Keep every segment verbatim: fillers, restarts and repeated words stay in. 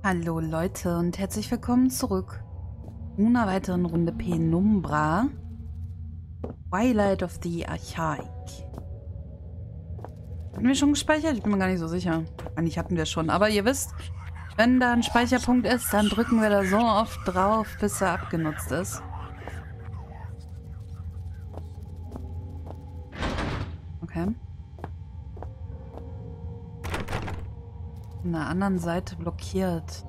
Hallo Leute und herzlich willkommen zurück zu einer weiteren Runde Penumbra Twilight of the Archaic. Hatten wir schon gespeichert? Ich bin mir gar nicht so sicher. Eigentlich hatten wir schon, aber ihr wisst, wenn da ein Speicherpunkt ist, dann drücken wir da so oft drauf, bis er abgenutzt ist. Okay. An der anderen Seite blockiert.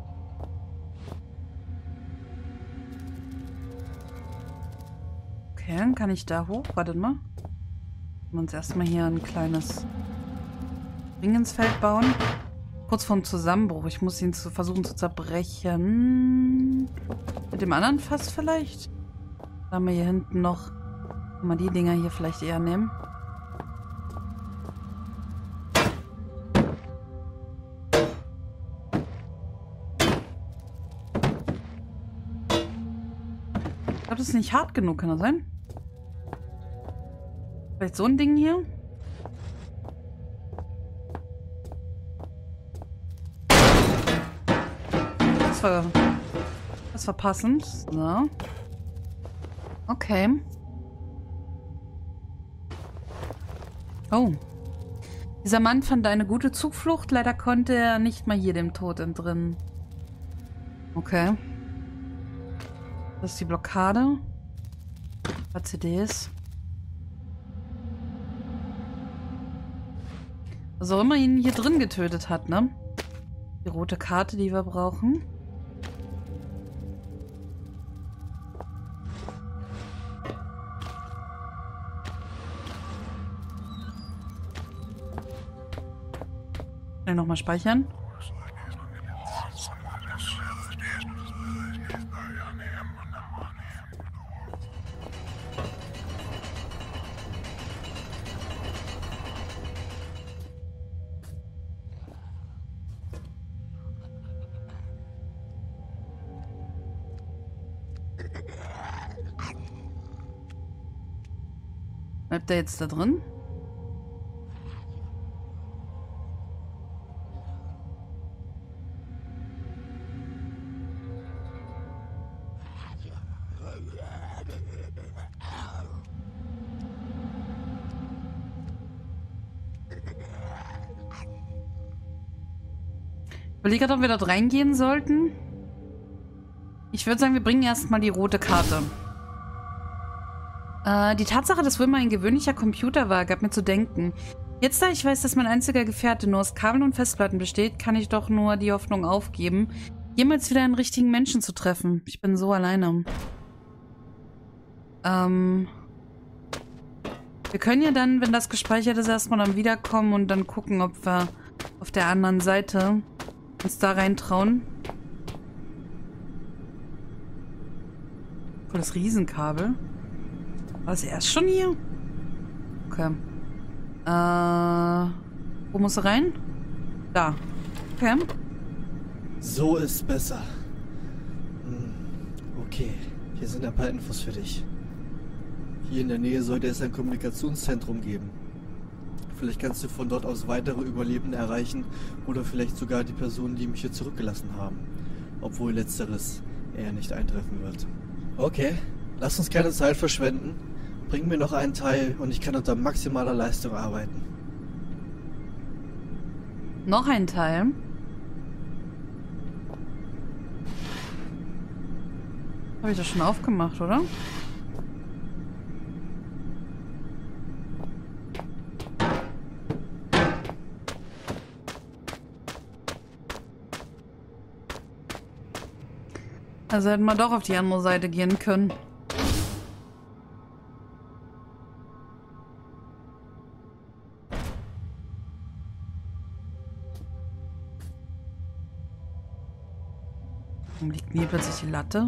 Okay, dann kann ich da hoch. Wartet mal. Wir uns erstmal hier ein kleines Ring ins Feld bauen. Kurz vorm Zusammenbruch. Ich muss ihn zu versuchen zu zerbrechen. Mit dem anderen Fass vielleicht? Da haben wir hier hinten noch. Kann man die Dinger hier vielleicht eher nehmen. Ich glaube, das ist nicht hart genug, kann das sein? Vielleicht so ein Ding hier? Das war, das war passend. So. Okay. Oh. Dieser Mann fand eine gute Zuflucht. Leider konnte er nicht mal hier dem Tod entrinnen. Okay. Das ist die Blockade. Ein paar C Ds. Was auch immer ihn hier drin getötet hat, ne? Die rote Karte, die wir brauchen. Schnell nochmal speichern. Bleibt der jetzt da drin? Ich überlege gerade, ob wir dort reingehen sollten. Ich würde sagen, wir bringen erstmal die rote Karte. Äh, die Tatsache, dass Wilma ein gewöhnlicher Computer war, gab mir zu denken. Jetzt, da ich weiß, dass mein einziger Gefährte nur aus Kabeln und Festplatten besteht, kann ich doch nur die Hoffnung aufgeben, jemals wieder einen richtigen Menschen zu treffen. Ich bin so alleine. Ähm... Wir können ja dann, wenn das gespeichert ist, erstmal dann wiederkommen und dann gucken, ob wir auf der anderen Seite uns da reintrauen. Voll das Riesenkabel. War das erst schon hier? Okay. Äh, wo muss er rein? Da. Okay. So ist besser. Hm, okay, hier sind ein paar Infos für dich. Hier in der Nähe sollte es ein Kommunikationszentrum geben. Vielleicht kannst du von dort aus weitere Überlebende erreichen oder vielleicht sogar die Personen, die mich hier zurückgelassen haben. Obwohl letzteres eher nicht eintreffen wird. Okay, lass uns keine Zeit verschwenden. Bring mir noch einen Teil und ich kann unter maximaler Leistung arbeiten. Noch ein Teil. Habe ich das schon aufgemacht, oder? Also hätten wir doch auf die andere Seite gehen können. Warum liegt mir plötzlich die Latte?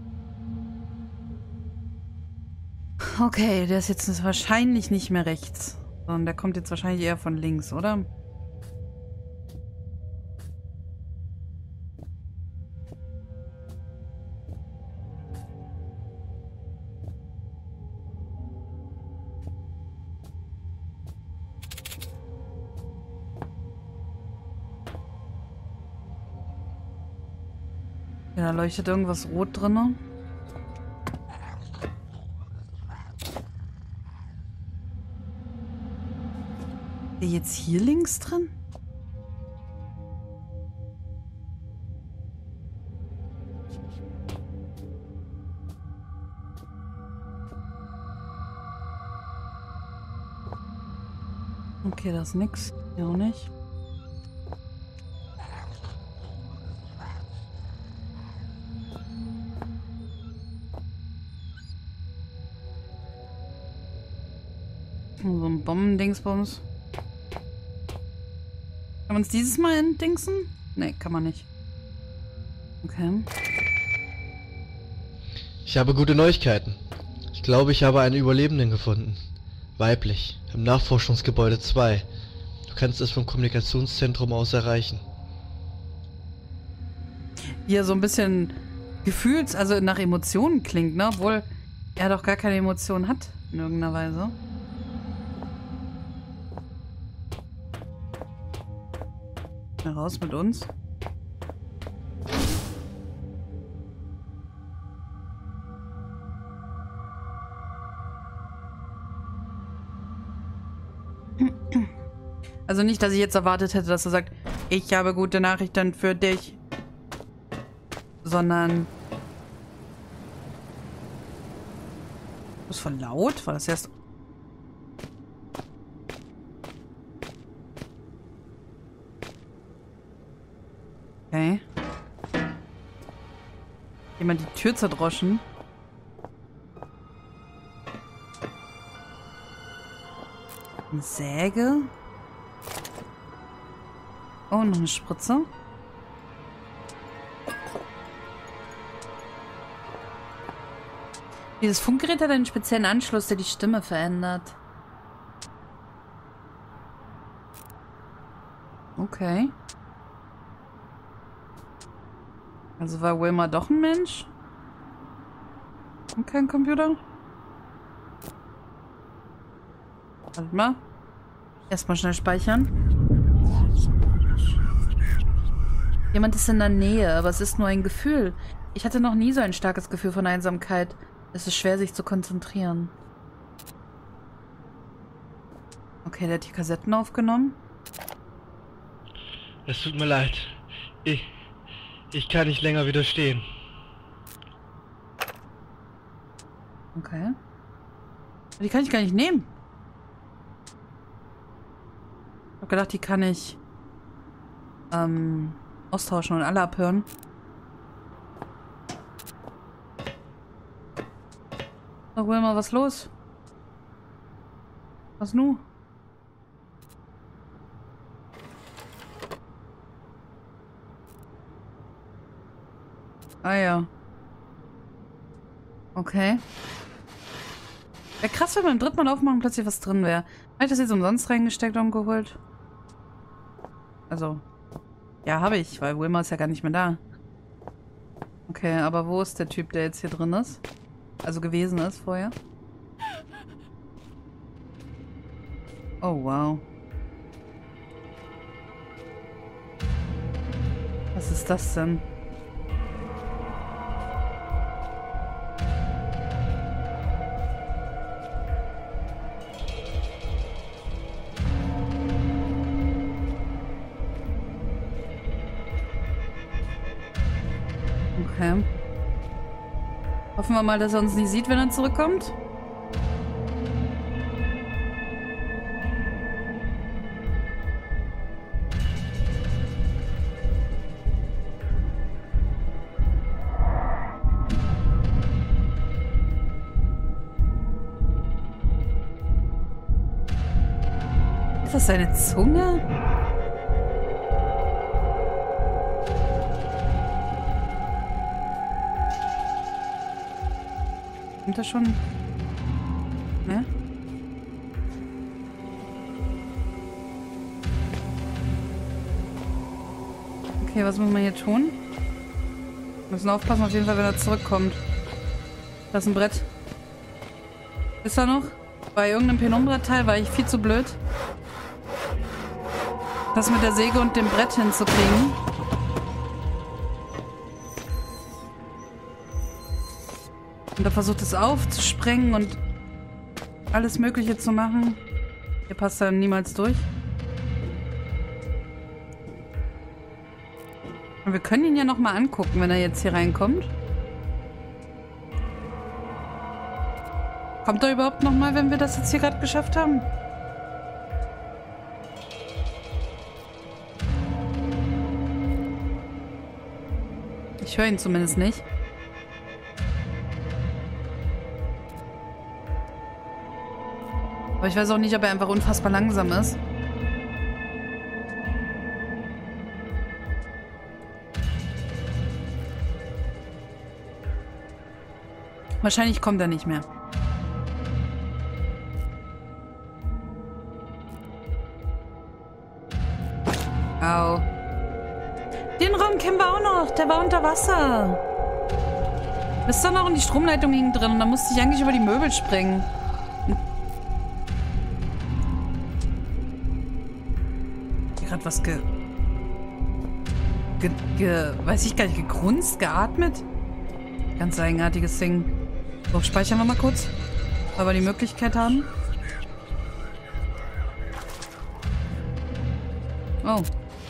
Okay, der ist jetzt wahrscheinlich nicht mehr rechts. Sondern der kommt jetzt wahrscheinlich eher von links, oder? Ja, da leuchtet irgendwas rot drin. Ist der jetzt hier links drin? Okay, das ist nix. Hier auch nicht. So ein Bombendingsbums. Kann man uns dieses Mal entdingsen? Nee, kann man nicht. Okay. Ich habe gute Neuigkeiten. Ich glaube, ich habe einen Überlebenden gefunden. Weiblich. Im Nachforschungsgebäude zwei. Du kannst es vom Kommunikationszentrum aus erreichen. Hier so ein bisschen gefühlt, also nach Emotionen klingt, ne? Obwohl er doch gar keine Emotionen hat, in irgendeiner Weise. Raus mit uns. Also nicht, dass ich jetzt erwartet hätte, dass er sagt, ich habe gute Nachrichten für dich. Sondern... Das ist voll laut? War das erst... Okay. Jemand die Tür zerdroschen. Eine Säge. Oh, noch eine Spritze. Dieses Funkgerät hat einen speziellen Anschluss, der die Stimme verändert. Okay. Also war Wilma doch ein Mensch? Und kein Computer? Warte mal. Erstmal schnell speichern. Jemand ist in der Nähe, aber es ist nur ein Gefühl. Ich hatte noch nie so ein starkes Gefühl von Einsamkeit. Es ist schwer, sich zu konzentrieren. Okay, der hat die Kassetten aufgenommen. Es tut mir leid. Ich... Ich kann nicht länger widerstehen. Okay. Die kann ich gar nicht nehmen. Ich hab gedacht, die kann ich ähm, austauschen und alle abhören. Sag mal, was los? Was nu? Ah ja. Okay. Wäre krass, wenn beim dritten Mal aufmachen plötzlich was drin wäre. Habe ich das jetzt umsonst reingesteckt und geholt? Also. Ja, habe ich, weil Wilma ist ja gar nicht mehr da. Okay, aber wo ist der Typ, der jetzt hier drin ist? Also gewesen ist vorher? Oh, wow. Was ist das denn? Okay. Hoffen wir mal, dass er uns nicht sieht, wenn er zurückkommt. Ist das seine Zunge? Kommt er schon? Ne? Okay, was müssen wir hier tun? Wir müssen aufpassen auf jeden Fall, wenn er zurückkommt. Das ist ein Brett. Ist er noch? Bei irgendeinem Penumbra-Teil war ich viel zu blöd, das mit der Säge und dem Brett hinzukriegen. Und er versucht es aufzusprengen und alles Mögliche zu machen. Hier passt er niemals durch. Und wir können ihn ja nochmal angucken, wenn er jetzt hier reinkommt. Kommt er überhaupt nochmal, wenn wir das jetzt hier gerade geschafft haben? Ich höre ihn zumindest nicht. Aber ich weiß auch nicht, ob er einfach unfassbar langsam ist. Wahrscheinlich kommt er nicht mehr. Au. Den Raum kennen wir auch noch. Der war unter Wasser. Bis dann auch in die Stromleitung hing drin und da musste ich eigentlich über die Möbel springen. Gerade was ge... ge... ge... weiß ich gar nicht, gegrunzt, geatmet? Ganz eigenartiges Ding. So, speichern wir mal kurz, weil wir die Möglichkeit haben. Oh.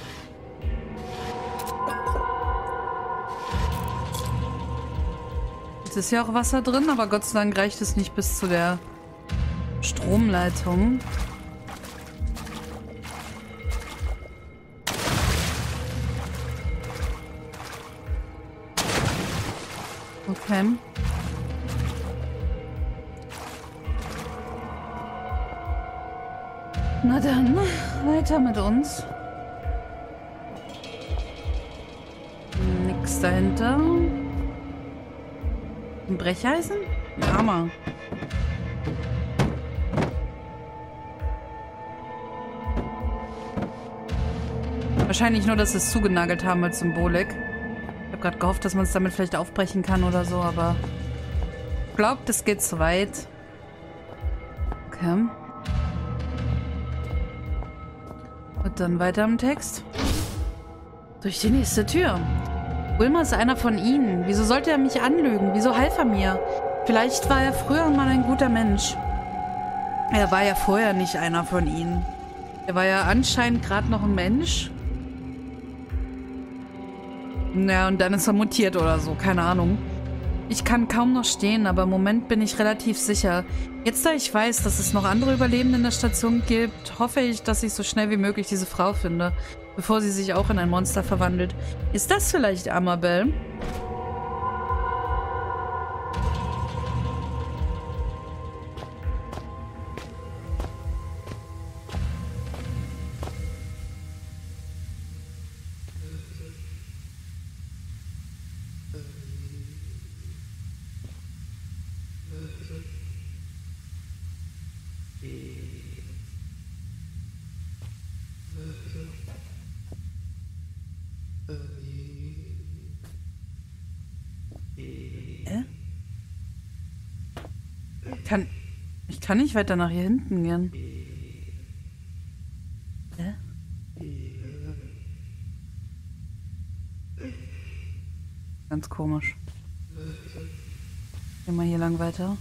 Jetzt ist ja auch Wasser drin, aber Gott sei Dank reicht es nicht bis zu der Stromleitung. Okay. Na dann, weiter mit uns. Nix dahinter. Ein Brecheisen? Ein Hammer. Wahrscheinlich nur, dass sie es zugenagelt haben als Symbolik. Ich habe gerade gehofft, dass man es damit vielleicht aufbrechen kann oder so, aber glaubt, es geht zu weit. Okay. Und dann weiter im Text. Durch die nächste Tür. Wilmer ist einer von ihnen. Wieso sollte er mich anlügen? Wieso half er mir? Vielleicht war er früher mal ein guter Mensch. Er war ja vorher nicht einer von ihnen. Er war ja anscheinend gerade noch ein Mensch. Ja, und dann ist er mutiert oder so. Keine Ahnung. Ich kann kaum noch stehen, aber im Moment bin ich relativ sicher. Jetzt, da ich weiß, dass es noch andere Überlebende in der Station gibt, hoffe ich, dass ich so schnell wie möglich diese Frau finde, bevor sie sich auch in ein Monster verwandelt. Ist das vielleicht Amabel? Äh? Ich kann, ich kann nicht weiter nach hier hinten gehen. Äh? Ganz komisch. Gehen wir hier lang weiter.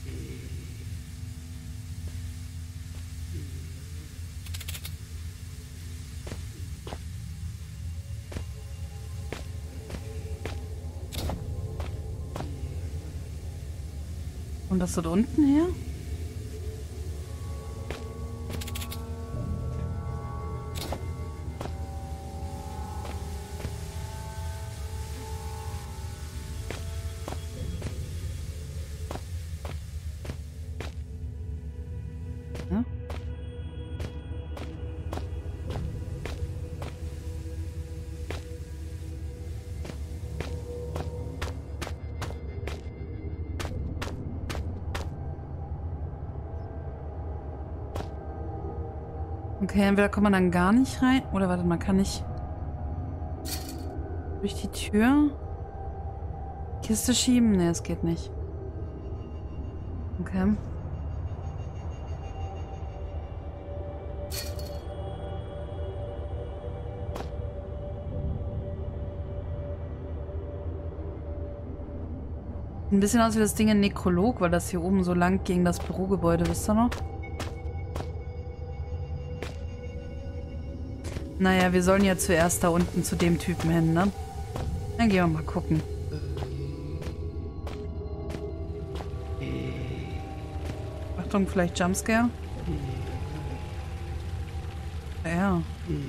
Und das dort unten her? Ja. Okay, entweder kommt man dann gar nicht rein. Oder warte, man kann nicht durch die Tür Kiste schieben. Ne, es geht nicht. Okay. Ein bisschen aus wie das Ding in Nekrolog, weil das hier oben so lang gegen das Bürogebäude, wisst ihr noch? Naja, wir sollen ja zuerst da unten zu dem Typen hin, ne? Dann gehen wir mal gucken. Achtung, vielleicht Jumpscare? Ja.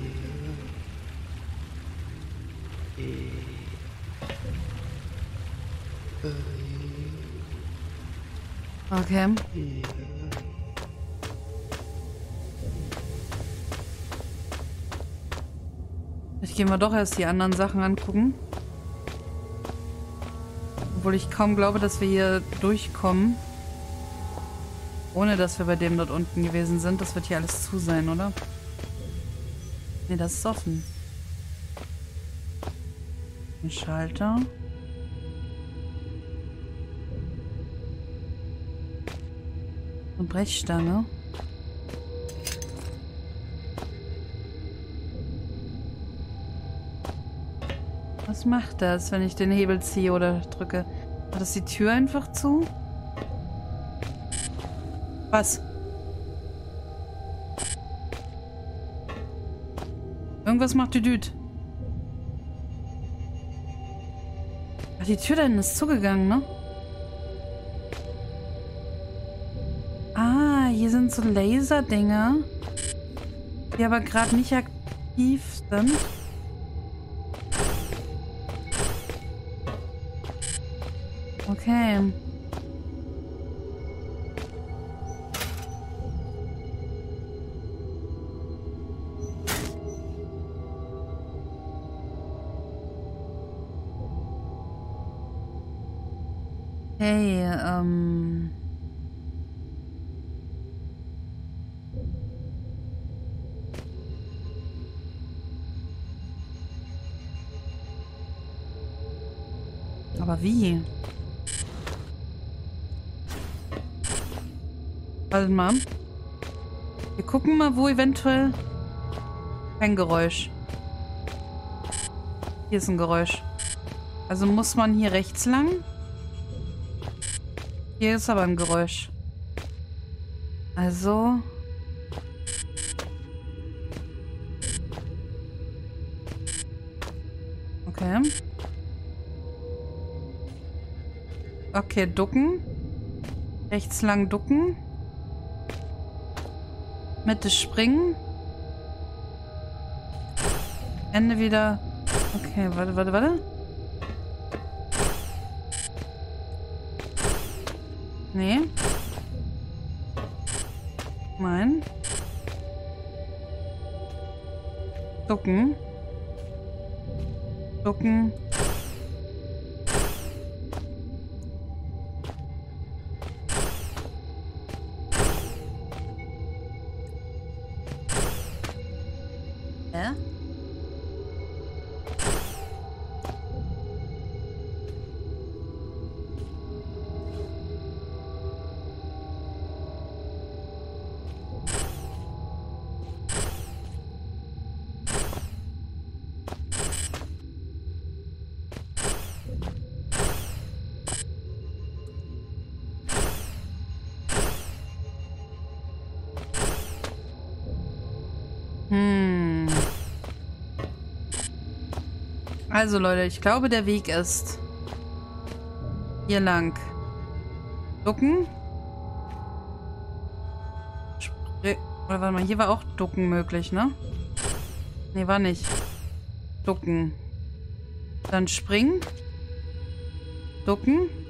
Okay. Vielleicht gehen wir doch erst die anderen Sachen angucken. Obwohl ich kaum glaube, dass wir hier durchkommen. Ohne dass wir bei dem dort unten gewesen sind. Das wird hier alles zu sein, oder? Ne, das ist offen. Ein Schalter. Eine Brechstange. Was macht das, wenn ich den Hebel ziehe oder drücke? Macht das die Tür einfach zu? Was? Irgendwas macht die Düt. Ach, die Tür da hinten ist zugegangen, ne? Ah, hier sind so Laserdinger, die aber gerade nicht aktiv sind. Okay. Hey, ähm... Aber wie? Warte mal. Wir gucken mal, wo eventuell... Kein Geräusch. Hier ist ein Geräusch. Also muss man hier rechts lang? Hier ist aber ein Geräusch. Also... Okay. Okay, ducken. Rechts lang ducken. Mitte springen. Ende wieder... Okay, warte, warte, warte. Nee. Nein. Ducken. Ducken. Hä? Hm. Also Leute, ich glaube, der Weg ist hier lang. Ducken. Spr- Oder warte mal, hier war auch Ducken möglich, ne? Ne, war nicht. Ducken. Dann springen. Ducken.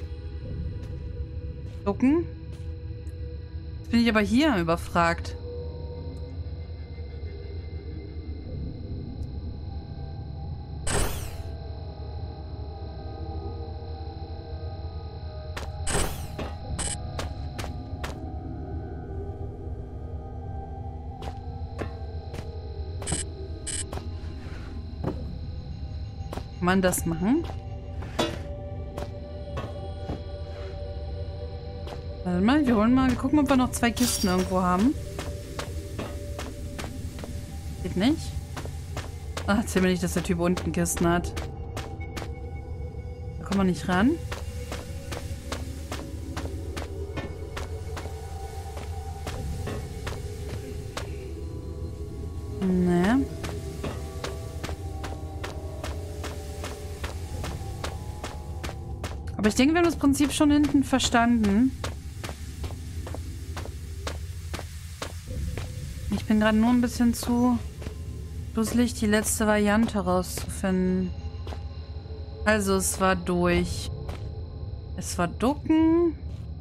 Ducken. Jetzt bin ich aber hier überfragt. Kann man das machen? Warte mal, wir holen mal, wir gucken, ob wir noch zwei Kisten irgendwo haben. Geht nicht. Ach, erzähl mir nicht, dass der Typ unten Kisten hat. Da kommen wir nicht ran. Ne. Aber ich denke, wir haben das Prinzip schon hinten verstanden. Ich bin gerade nur ein bisschen zu dusselig, die letzte Variante rauszufinden. Also, es war durch. Es war ducken.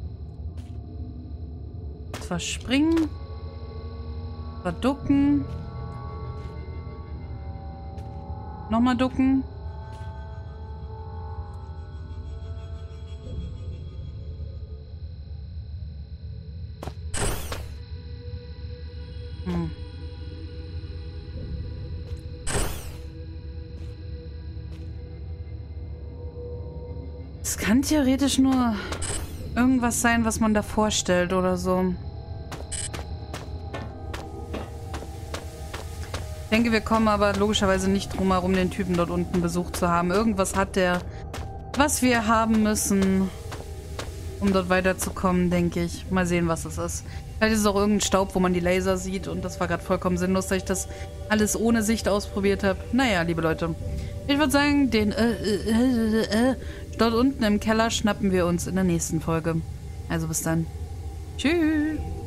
Es war springen. Es war ducken. Nochmal ducken. Hm. Es kann theoretisch nur irgendwas sein, was man da vorstellt oder so. Ich denke, wir kommen aber logischerweise nicht drum herum, den Typen dort unten besucht zu haben. Irgendwas hat der, was wir haben müssen, um dort weiterzukommen, denke ich. Mal sehen, was es ist. Vielleicht ist es auch irgendein Staub, wo man die Laser sieht und das war gerade vollkommen sinnlos, dass ich das alles ohne Sicht ausprobiert habe. Naja, liebe Leute. Ich würde sagen, den äh, äh, äh, äh, dort unten im Keller schnappen wir uns in der nächsten Folge. Also bis dann. Tschüss.